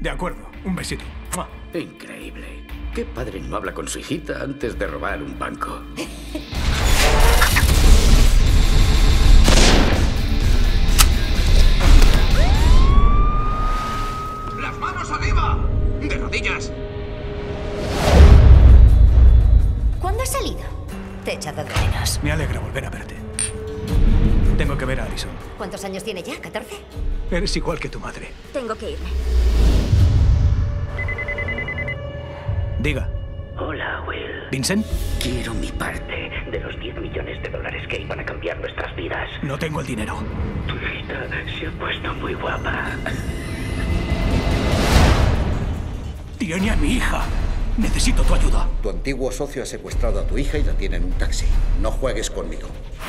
De acuerdo. Un besito. ¡Mua! Increíble. ¿Qué padre no habla con su hijita antes de robar un banco? ¡Las manos arriba! ¡De rodillas! ¿Cuándo has salido? Te he echado de menos. Me alegra volver a verte. Tengo que ver a Alison. ¿Cuántos años tiene ya? ¿14? Eres igual que tu madre. Tengo que irme. Diga. Hola, Will. ¿Vincent? Quiero mi parte de los 10 millones de dólares que iban a cambiar nuestras vidas. No tengo el dinero. Tu hijita se ha puesto muy guapa. Tiene a mi hija. Necesito tu ayuda. Tu antiguo socio ha secuestrado a tu hija y la tiene en un taxi. No juegues conmigo.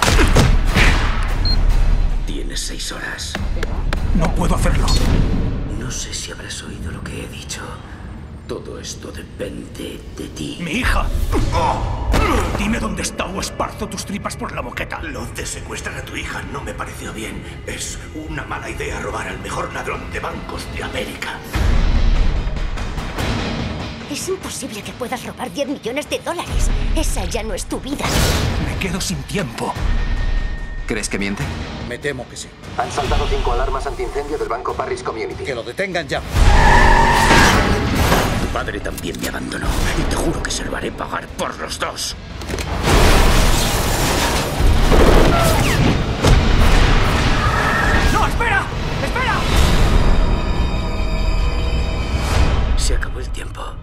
Tienes 6 horas. No puedo hacerlo. No sé si habrás oído lo que he dicho. Todo esto depende de ti. ¡Mi hija! Dime dónde está o esparzo tus tripas por la moqueta. Lo de secuestrar a tu hija no me pareció bien. Es una mala idea robar al mejor ladrón de bancos de América. Es imposible que puedas robar 10 millones de dólares. Esa ya no es tu vida. Me quedo sin tiempo. ¿Crees que miente? Me temo que sí. Han saltado 5 alarmas antiincendio del banco Parris Community. Que lo detengan ya. Tu padre también me abandonó. Y te juro que se lo haré pagar por los dos. ¡No, espera! ¡Espera! Se acabó el tiempo.